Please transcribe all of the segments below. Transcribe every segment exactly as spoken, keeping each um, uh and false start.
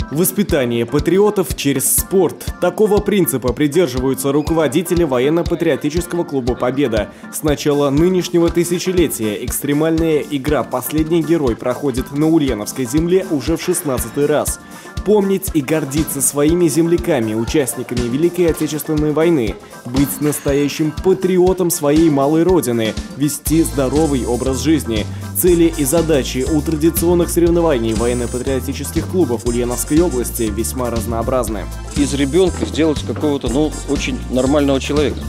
Воспитание патриотов через спорт. Такого принципа придерживаются руководители военно-патриотического клуба «Победа». С начала нынешнего тысячелетия экстремальная игра «Последний герой» проходит на Ульяновской земле уже в шестнадцатый раз. Помнить и гордиться своими земляками, участниками Великой Отечественной войны, быть настоящим патриотом своей малой родины, вести здоровый образ жизни. Цели и задачи у традиционных соревнований военно-патриотических клубов Ульяновской области весьма разнообразны. Из ребенка сделать какого-то, ну, очень нормального человека.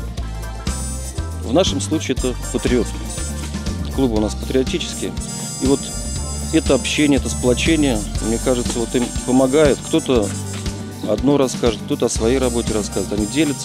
В нашем случае это патриот. Клубы у нас патриотические. И вот это общение, это сплочение, мне кажется, вот им помогает. Кто-то одно расскажет, кто-то о своей работе расскажет, они делятся.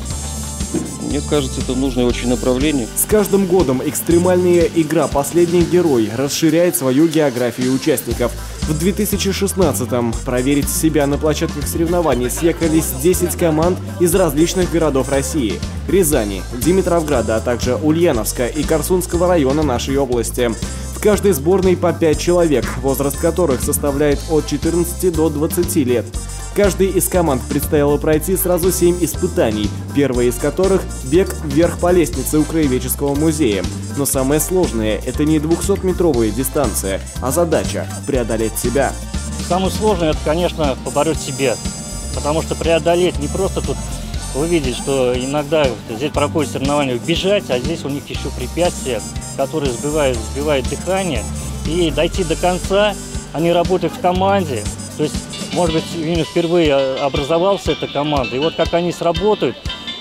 Мне кажется, это нужное очень направление. С каждым годом экстремальная игра «Последний герой» расширяет свою географию участников. В две тысячи шестнадцатом проверить себя на площадках соревнований съехались десять команд из различных городов России: Рязани, Димитровграда, а также Ульяновска и Корсунского района нашей области. В каждой сборной по пять человек, возраст которых составляет от четырнадцати до двадцати лет. Каждой из команд предстояло пройти сразу семь испытаний, первое из которых – бег вверх по лестнице у Краеведческого музея. Но самое сложное – это не двухсотметровая дистанция, а задача – преодолеть себя. Самое сложное – это, конечно, побороть себя, потому что преодолеть не просто тут увидеть, что иногда здесь проходят соревнования бежать, а здесь у них еще препятствия, которые сбивают, сбивают дыхание, и дойти до конца, они работают в команде, то есть, может быть, именно впервые образовалась эта команда, и вот как они сработают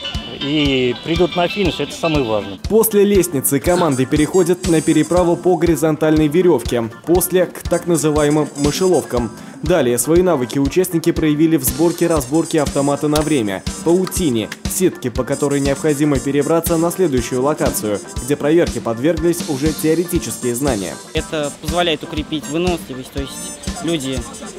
и придут на финиш, это самое важное. После лестницы команды переходят на переправу по горизонтальной веревке, после к так называемым мышеловкам. Далее свои навыки участники проявили в сборке-разборке автомата на время, паутине, сетке, по которой необходимо перебраться на следующую локацию, где проверке подверглись уже теоретические знания. Это позволяет укрепить выносливость, то есть люди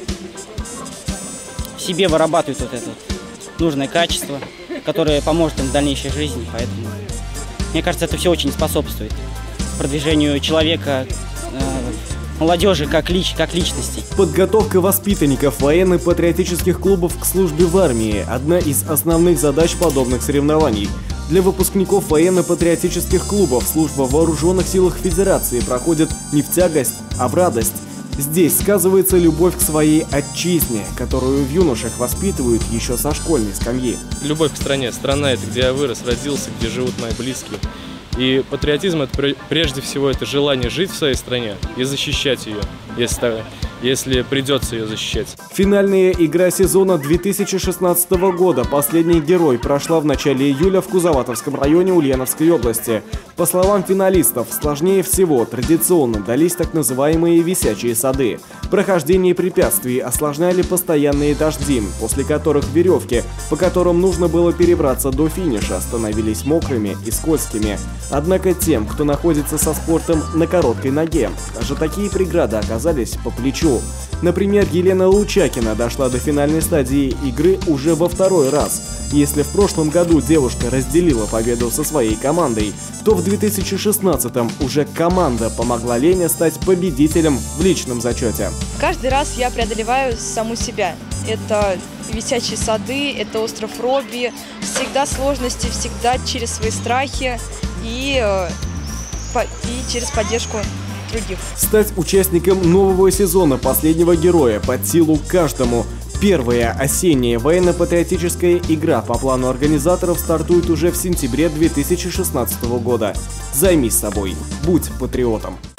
в себе вырабатывают вот это вот нужное качество, которое поможет им в дальнейшей жизни. Поэтому, мне кажется, это все очень способствует продвижению человека, э, молодежи как, лич, как личности. Подготовка воспитанников военно-патриотических клубов к службе в армии – одна из основных задач подобных соревнований. Для выпускников военно-патриотических клубов служба в Вооруженных силах Федерации проходит не в тягость, а в радость. Здесь сказывается любовь к своей отчизне, которую в юношах воспитывают еще со школьной скамьи. Любовь к стране. Страна – это где я вырос, родился, где живут мои близкие. И патриотизм – это прежде всего это желание жить в своей стране и защищать ее, если, если придется ее защищать. Финальная игра сезона две тысячи шестнадцатого года «Последний герой» прошла в начале июля в Кузоватовском районе Ульяновской области. По словам финалистов, сложнее всего традиционно дались так называемые висячие сады. Прохождение препятствий осложняли постоянные дожди, после которых веревки, по которым нужно было перебраться до финиша, становились мокрыми и скользкими. Однако тем, кто находится со спортом на короткой ноге, даже такие преграды оказались по плечу. Например, Елена Лучакина дошла до финальной стадии игры уже во второй раз. Если в прошлом году девушка разделила победу со своей командой, то в две тысячи шестнадцатом уже команда помогла Лене стать победителем в личном зачете. Каждый раз я преодолеваю саму себя. Это висячие сады, это остров Роби, всегда сложности, всегда через свои страхи и, и через поддержку других. Стать участником нового сезона «Последнего героя» под силу каждому. Первая осенняя военно-патриотическая игра по плану организаторов стартует уже в сентябре две тысячи шестнадцатого года. Займись собой, будь патриотом.